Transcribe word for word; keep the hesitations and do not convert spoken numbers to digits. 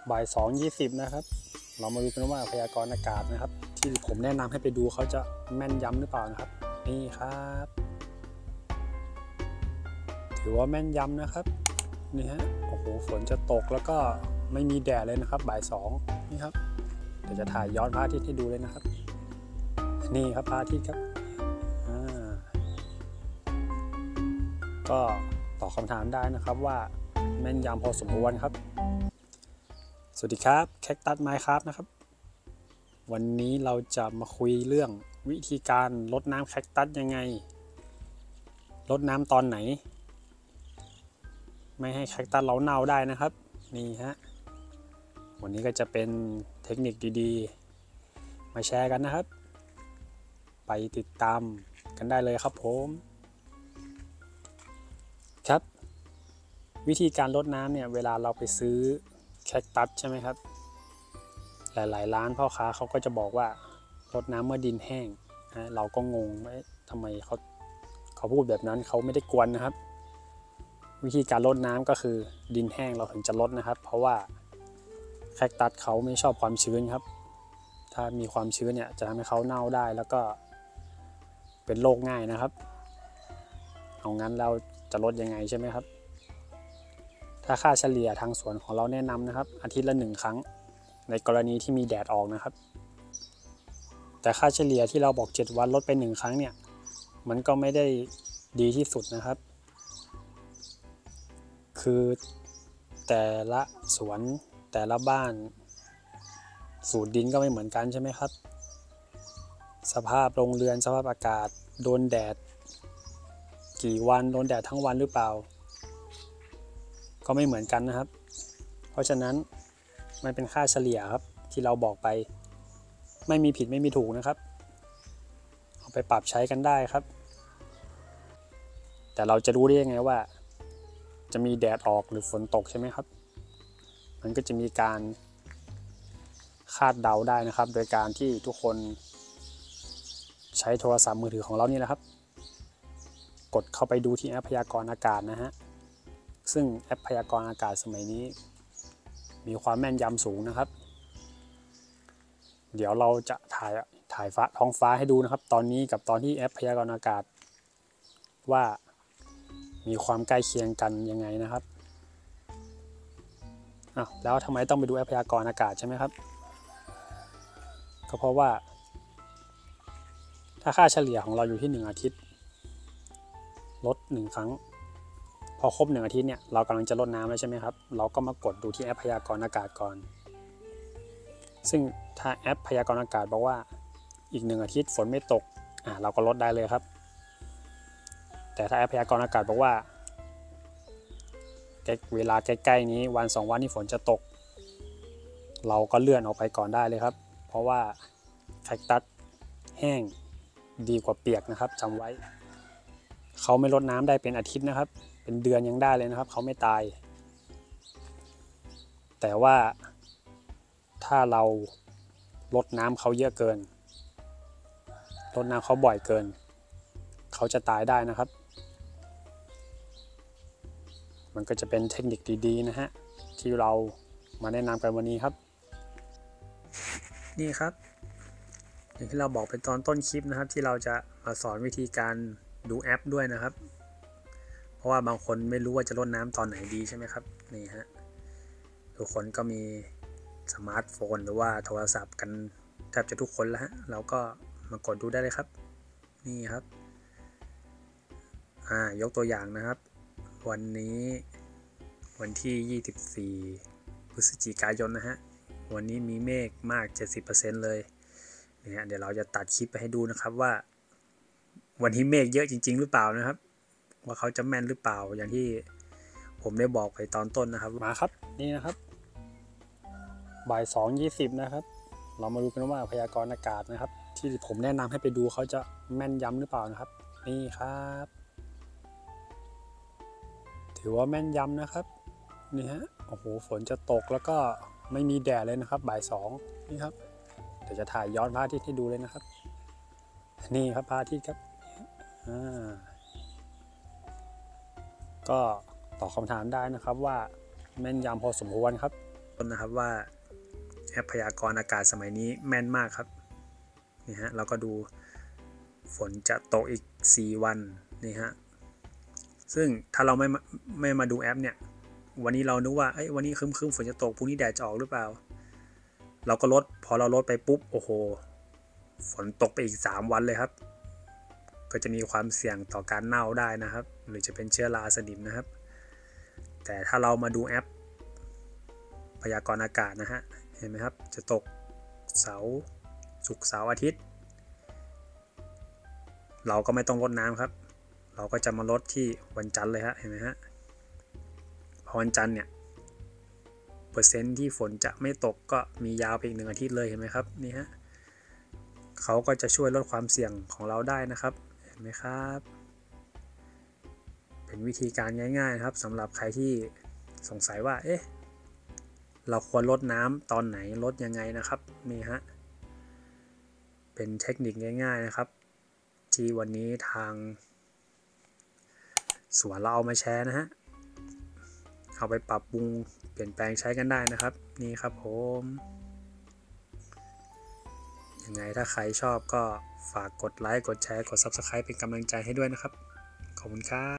บ่ายสองยี่สิบนะครับเรามาดูกันว่าพยากรณ์อากาศนะครับที่ผมแนะนำให้ไปดูเขาจะแม่นยำหรือเปล่านะครับนี่ครับถือว่าแม่นยำนะครับนี่ฮะโอ้โหฝนจะตกแล้วก็ไม่มีแดดเลยนะครับบ่ายสองนี่ครับเดี๋ยวจะถ่ายย้อนพระอาทิตย์ให้ดูเลยนะครับนี่ครับพระอาทิตย์ครับก็ตอบคำถามได้นะครับว่าแม่นยำพอสมควรครับสวัสดีครับแคคตัสไมน์ครับนะครับวันนี้เราจะมาคุยเรื่องวิธีการรดน้ำแคคตัสยังไงรดน้ำตอนไหนไม่ให้แคคตัสเราเน่าได้นะครับนี่ฮะวันนี้ก็จะเป็นเทคนิคดีๆมาแชร์กันนะครับไปติดตามกันได้เลยครับผมครับวิธีการรดน้ำเนี่ยเวลาเราไปซื้อแคคตัสใช่ไหมครับหลายๆร้านพ่อค้าเขาก็จะบอกว่ารดน้ำเมื่อดินแห้งนะเราก็งงว่าทำไมเขาเขาพูดแบบนั้นเขาไม่ได้กวนนะครับวิธีการรดน้ำก็คือดินแห้งเราถึงจะรดนะครับเพราะว่าแคคตัสเขาไม่ชอบความชื้นครับถ้ามีความชื้นเนี่ยจะทำให้เขาเน่าได้แล้วก็เป็นโรคง่ายนะครับเอางั้นเราจะลดยังไงใช่ไหมครับถ้าค่าเฉลี่ยทางสวนของเราแนะนำนะครับอาทิตย์ละหนึ่งครั้งในกรณีที่มีแดดออกนะครับแต่ค่าเฉลี่ยที่เราบอกเจ็ดวันลดไปหนึ่งครั้งเนี่ยมันก็ไม่ได้ดีที่สุดนะครับคือแต่ละสวนแต่ละบ้านสูตรดินก็ไม่เหมือนกันใช่ไหมครับสภาพโรงเรือนสภาพอากาศโดนแดดกี่วันโดนแดดทั้งวันหรือเปล่าก็ไม่เหมือนกันนะครับเพราะฉะนั้นมันเป็นค่าเฉลี่ยครับที่เราบอกไปไม่มีผิดไม่มีถูกนะครับเอาไปปรับใช้กันได้ครับแต่เราจะรู้ได้ยังไงว่าจะมีแดดออกหรือฝนตกใช่ไหมครับมันก็จะมีการคาดเดาได้นะครับโดยการที่ทุกคนใช้โทรศัพท์มือถือของเรานี่แหละครับกดเข้าไปดูที่แอปพยากรณ์อากาศนะฮะซึ่งแอปพยากรณ์อากาศสมัยนี้มีความแม่นยำสูงนะครับเดี๋ยวเราจะถ่ายถ่ายฟ้าท้องฟ้าให้ดูนะครับตอนนี้กับตอนที่แอปพยากรณ์อากาศว่ามีความใกล้เคียงกันยังไงนะครับอ้าวแล้วทำไมต้องไปดูแอปพยากรณ์อากาศใช่ไหมครับก็เพราะว่าถ้าค่าเฉลี่ยของเราอยู่ที่หนึ่งอาทิตย์ลดหนึ่งครั้งพอครบหนึ่งอาทิตย์เนี่ยเรากำลังจะลดน้ำแล้วใช่ไหมครับเราก็มากดดูที่แอปพยากรณ์อากาศก่อนซึ่งถ้าแอปพยากรณ์อากาศบอกว่าอีกหนึ่งอาทิตย์ฝนไม่ตกอ่าเราก็ลดได้เลยครับแต่ถ้าแอปพยากรณ์อากาศบอกว่าเวลาใกล้ๆนี้วันสองวันที่ฝนจะตกเราก็เลื่อนออกไปก่อนได้เลยครับเพราะว่าแคคตัสแห้งดีกว่าเปียกนะครับจำไว้เขาไม่รดน้ำได้เป็นอาทิตย์นะครับเป็นเดือนยังได้เลยนะครับเขาไม่ตายแต่ว่าถ้าเรารดน้ำเขาเยอะเกินรดน้ำเขาบ่อยเกินเขาจะตายได้นะครับมันก็จะเป็นเทคนิคดีๆนะฮะที่เรามาแนะนำกันวันนี้ครับนี่ครับอย่างที่เราบอกเป็นตอนต้นคลิปนะครับที่เราจะมาสอนวิธีการดูแอปด้วยนะครับเพราะว่าบางคนไม่รู้ว่าจะรดน้ำตอนไหนดีใช่ไหมครับนี่ฮะทุกคนก็มีสมาร์ทโฟนหรือว่าโทรศัพท์กันแทบจะทุกคนแล้วฮะเราก็มากดดูได้เลยครับนี่ครับอ่ายกตัวอย่างนะครับวันนี้วันที่ยี่สิบสี่พฤศจิกายนนะฮะวันนี้มีเมฆมาก เจ็ดสิบเปอร์เซ็นต์ เลยเนี่ยเดี๋ยวเราจะตัดคลิปไปให้ดูนะครับว่าวันนี้เมฆเยอะจริงๆหรือเปล่านะครับว่าเขาจะแม่นหรือเปล่าอย่างที่ผมได้บอกไปตอนต้นนะครับมาครับนี่นะครับบ่ายสองยี่สิบนะครับเรามาดูกันว่าพยากรณ์อากาศนะครับที่ผมแนะนำให้ไปดูเขาจะแม่นยำหรือเปล่านะครับนี่ครับถือว่าแม่นยำนะครับนี่ฮะโอ้โหฝนจะตกแล้วก็ไม่มีแดดเลยนะครับบ่ายสองนี่ครับเดี๋ยวจะถ่ายย้อนพระอาทิตย์ให้ดูเลยนะครับนี่ครับพระอาทิตย์ครับอ่าก็ตอบคำถามได้นะครับว่าแม่นยำพอสมควรครับต้นนะครับว่าแอปพยากรณ์อากาศสมัยนี้แม่นมากครับนี่ฮะเราก็ดูฝนจะตกอีกสี่วันนี่ฮะซึ่งถ้าเราไม่ไม่มาดูแอปเนี่ยวันนี้เรานึกว่าเอ้ยวันนี้ครึ้มๆฝนจะตกพรุ่งนี้แดดจะออกหรือเปล่าเราก็ลดพอเราลดไปปุ๊บโอ้โหฝนตกไปอีกสามวันเลยครับก็จะมีความเสี่ยงต่อการเน่าได้นะครับหรือจะเป็นเชื้อราสนิมนะครับแต่ถ้าเรามาดูแอปพยากรณ์อากาศนะฮะเห็นไหมครับจะตกเสาร์ศุกร์เสาร์อาทิตย์เราก็ไม่ต้องรดน้ำครับเราก็จะมาลดที่วันจันทร์เลยฮะเห็นไหมฮะพอวันจันทร์เนี่ยเปอร์เซ็นต์ที่ฝนจะไม่ตกก็มียาวไปอีกหนึ่งอาทิตย์เลยเห็นไหมครับนี่ฮะเขาก็จะช่วยลดความเสี่ยงของเราได้นะครับเห็นไหมครับเป็นวิธีการง่ายๆนะครับสำหรับใครที่สงสัยว่าเอ๊ะเราควรลดน้ำตอนไหนลดยังไงนะครับนี่ฮะเป็นเทคนิคง่ายๆนะครับที่วันนี้ทางสวนเราเอามาแชร์นะฮะเอาไปปรับปรุงเปลี่ยนแปลงใช้กันได้นะครับนี่ครับผมยังไงถ้าใครชอบก็ฝากกดไลค์กดแชร์กด ซับสไครบ์ เป็นกำลังใจให้ด้วยนะครับขอบคุณครับ